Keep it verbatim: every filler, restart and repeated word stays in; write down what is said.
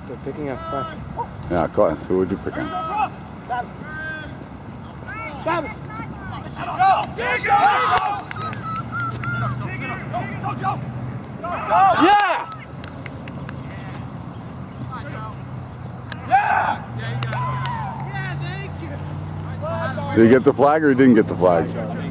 They're picking up fast. Yeah, go on. So what'd you pick on? Stop it! Yeah! Did he get the flag or he didn't get the flag?